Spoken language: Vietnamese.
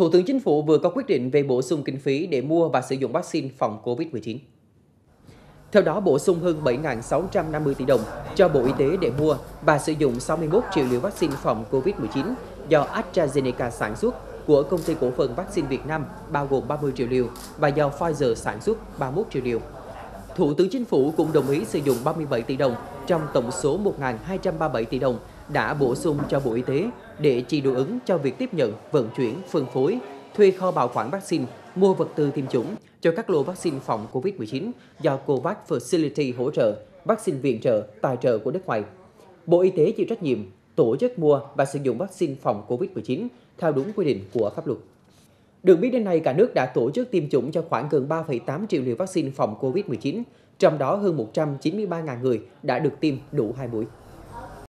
Thủ tướng Chính phủ vừa có quyết định về bổ sung kinh phí để mua và sử dụng vaccine phòng COVID-19. Theo đó, bổ sung hơn 7.650 tỷ đồng cho Bộ Y tế để mua và sử dụng 61 triệu liều vaccine phòng COVID-19 do AstraZeneca sản xuất của Công ty Cổ phần Vaccine Việt Nam, bao gồm 30 triệu liều, và do Pfizer sản xuất 31 triệu liều. Thủ tướng Chính phủ cũng đồng ý sử dụng 37 tỷ đồng trong tổng số 1.237 tỷ đồng đã bổ sung cho Bộ Y tế để chi đối ứng cho việc tiếp nhận, vận chuyển, phân phối, thuê kho bảo quản vaccine, mua vật tư tiêm chủng cho các lô vaccine phòng COVID-19 do COVAX Facility hỗ trợ, vaccine viện trợ, tài trợ của nước ngoài. Bộ Y tế chịu trách nhiệm tổ chức mua và sử dụng vaccine phòng COVID-19 theo đúng quy định của pháp luật. Được biết đến nay, cả nước đã tổ chức tiêm chủng cho khoảng gần 3,8 triệu liều vaccine phòng COVID-19, trong đó hơn 193.000 người đã được tiêm đủ 2 mũi.